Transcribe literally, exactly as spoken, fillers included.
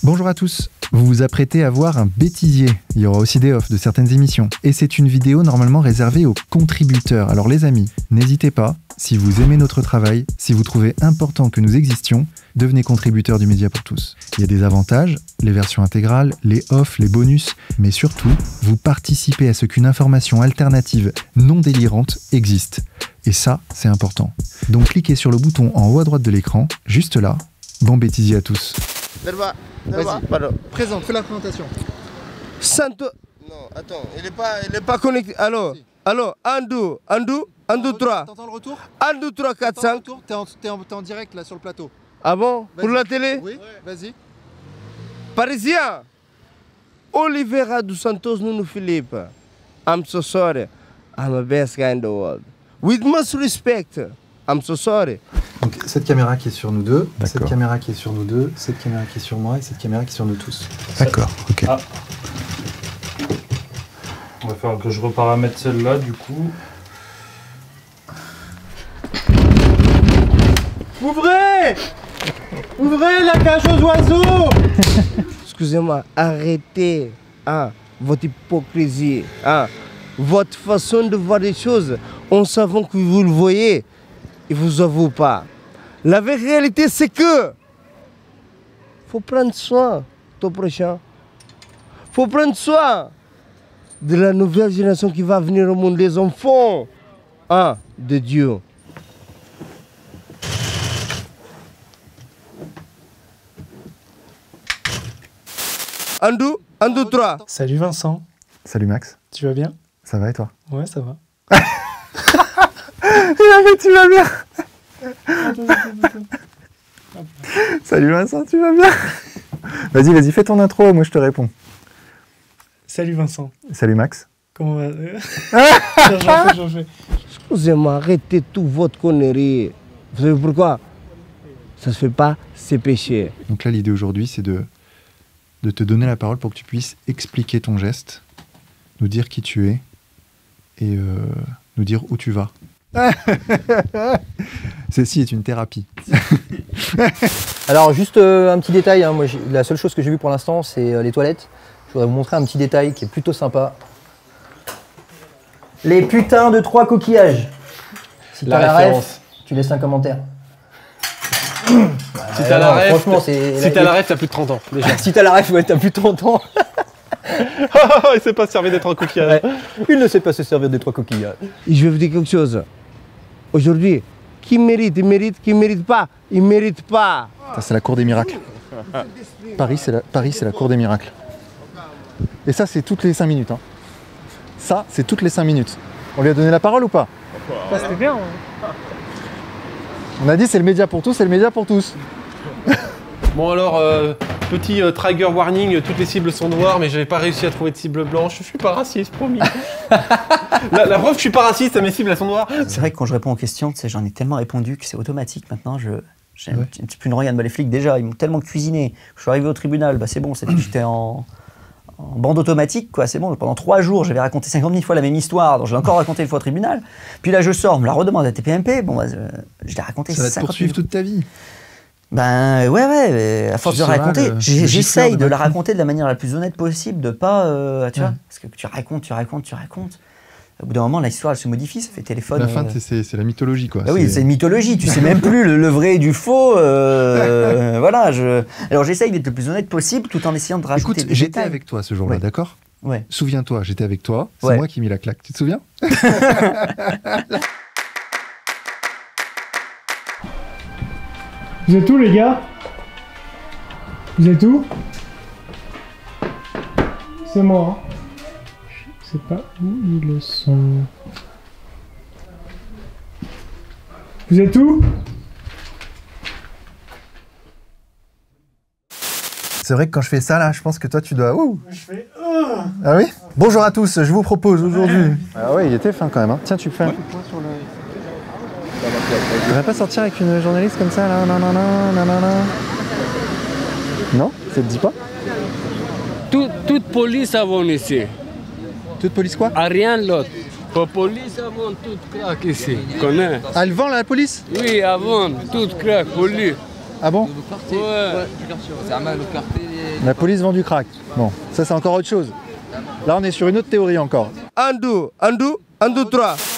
Bonjour à tous, vous vous apprêtez à voir un bêtisier. Il y aura aussi des offs de certaines émissions. Et c'est une vidéo normalement réservée aux contributeurs. Alors les amis, n'hésitez pas, si vous aimez notre travail, si vous trouvez important que nous existions, devenez contributeurs du Média pour tous. Il y a des avantages, les versions intégrales, les offs, les bonus, mais surtout, vous participez à ce qu'une information alternative non délirante existe. Et ça, c'est important. Donc cliquez sur le bouton en haut à droite de l'écran, juste là. Bon bêtisier à tous. Vas-y, présente, fais la présentation. Santo... Non, attends, il n'est pas, il est pas connecté. Allô, si. Allô, un, deux, un, deux, un, deux, trois. T'entends le retour? un, deux, trois, quatre, cinq. T'es en, t'es en, t'es en direct là sur le plateau. Ah bon? Pour la télé? Oui, ouais. Vas-y. Parisien, Oliveira dos Santos Nuno Filipe. I'm so sorry. I'm the best guy in the world. With much respect. I'm so sorry. Donc cette caméra qui est sur nous deux, cette caméra qui est sur nous deux, cette caméra qui est sur moi et cette caméra qui est sur nous tous. D'accord, ok. Ah. On va faire que je reparamètre celle-là du coup. Ouvrez! Ouvrez la cage aux oiseaux! Excusez-moi, arrêtez hein, votre hypocrisie, hein, votre façon de voir les choses. En savant que vous le voyez, il ne vous avoue pas. La vraie réalité, c'est que faut prendre soin de ton prochain. Faut prendre soin de la nouvelle génération qui va venir au monde, les enfants hein, de Dieu. Un, deux, un, deux, trois. Salut Vincent. Salut Max. Tu vas bien? Ça va et toi? Ouais, ça va. Tu vas bien? Salut Vincent, tu vas bien? Vas-y, vas-y, fais ton intro, moi je te réponds. Salut Vincent. Salut Max. Comment va? J'en fais, j'en fais. Excusez-moi, arrêtez tout votre connerie. Vous savez pourquoi? Ça se fait pas, c'est péché. Donc là, l'idée aujourd'hui, c'est de, de te donner la parole pour que tu puisses expliquer ton geste, nous dire qui tu es et euh, nous dire où tu vas. Ceci est une thérapie. Alors juste euh, un petit détail, hein, moi, la seule chose que j'ai vue pour l'instant c'est euh, les toilettes. Je voudrais vous montrer un petit détail qui est plutôt sympa. Les putains de trois coquillages. Si t'as la ref, tu laisses un commentaire. Si t'as la ref, franchement, c'est... Si t'as la ref, t'as plus de trente ans déjà. Si t'as la ref, ouais, t'as plus de trente ans. Il sait pas se servir des trois coquillages. Ouais. Il ne sait pas se servir des trois coquillages. Et je vais vous dire quelque chose. Aujourd'hui, qui mérite, il mérite, qui ne mérite pas, il ne mérite pas. Ça, c'est la cour des miracles. Paris, c'est la, Paris, c'est la cour des miracles. Et ça, c'est toutes les cinq minutes. Hein. Ça, c'est toutes les cinq minutes. On lui a donné la parole ou pas? Ça, c'était bien. Hein. On a dit c'est le média pour tous, c'est le média pour tous. Bon alors, euh, petit euh, trigger warning, toutes les cibles sont noires, mais j'avais pas réussi à trouver de cible blanche. Je suis pas raciste, promis. la, la preuve que je suis pas raciste, mes cibles elles sont noires. C'est vrai que quand je réponds aux questions, tu sais, j'en ai tellement répondu que c'est automatique maintenant. Je j'ai ouais. un petit peu une regarde, les flics déjà, ils m'ont tellement cuisiné. Je suis arrivé au tribunal, bah c'est bon, j'étais en, en bande automatique, quoi. C'est bon. Pendant trois jours, j'avais raconté cinquante mille fois la même histoire, donc je l'ai encore raconté une fois au tribunal. Puis là, je sors, on me la redemande à T P M P. Bon, bah, euh, je l'ai raconté. Ça va te poursuivre toute ta vie. Ben ouais, ouais, à force tu de raconter, j'essaye de la raconter de la manière la plus honnête possible, de pas, euh, tu ouais. vois, parce que tu racontes, tu racontes, tu racontes. Au bout d'un moment, l'histoire elle se modifie, ça fait téléphone. La fin, euh... c'est la mythologie, quoi. Ben oui, c'est une mythologie, tu sais même plus le, le vrai du faux. Euh, voilà, je. Alors j'essaye d'être le plus honnête possible, tout en essayant de rajouter. Écoute, j'étais avec toi ce jour-là, ouais. D'accord? Ouais. Souviens-toi, j'étais avec toi, c'est ouais. moi qui ai mis la claque, tu te souviens? Vous êtes où les gars? Vous êtes où? C'est moi. Hein. Je sais pas où ils sont. Vous êtes où? C'est vrai que quand je fais ça là, je pense que toi tu dois... Ouh. Je fais... Oh. Ah oui? Bonjour à tous, je vous propose aujourd'hui... Ah ouais, il était fin quand même. Hein. Tiens, tu fais un coup de poing sur le... Tu vas pas sortir avec une journaliste comme ça là? Non, non, non, non, non, non. Non? Ça te dit pas? Tout, toute police avant ici. Toute police quoi? À rien l'autre. La police avant tout craque ici. Connais? Ah, elle vend la police? Oui, avant, tout craque, police. Ah bon? Ouais. C'est un mal au quartier. La police vend du crack. Bon, ça c'est encore autre chose. Là on est sur une autre théorie encore. Un, deux, un, deux, un, deux, trois.